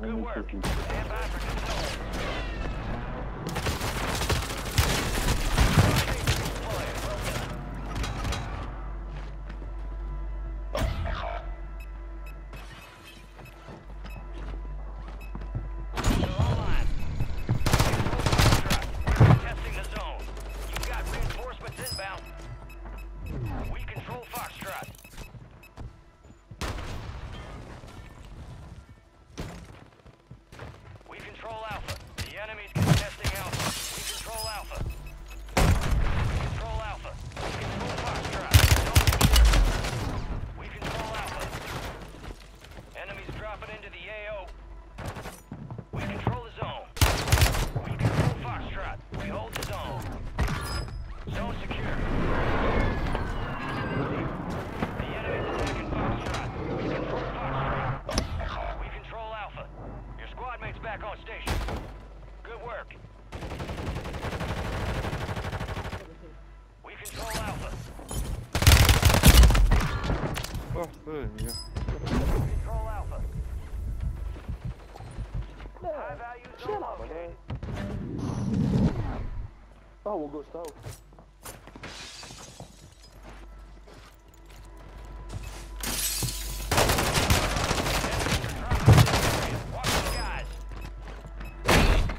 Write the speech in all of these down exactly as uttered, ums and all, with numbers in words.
Good work. Stand by for control. Back on station. Good work. We control Alpha. Oh, böyle ya. Control Alpha. High value zone located. Oh, we'll go south.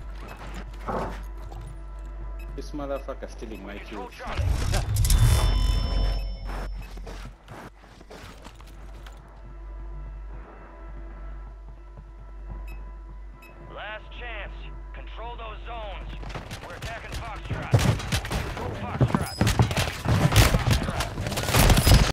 This motherfucker stealing my kills. Control Charlie.